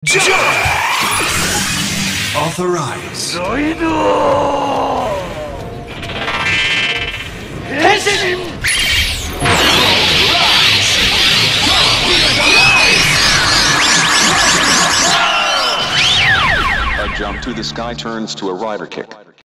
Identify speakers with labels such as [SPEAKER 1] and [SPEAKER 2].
[SPEAKER 1] Jump! Authorize.
[SPEAKER 2] ロイド変身
[SPEAKER 3] A jump to the sky turns to a rider kick.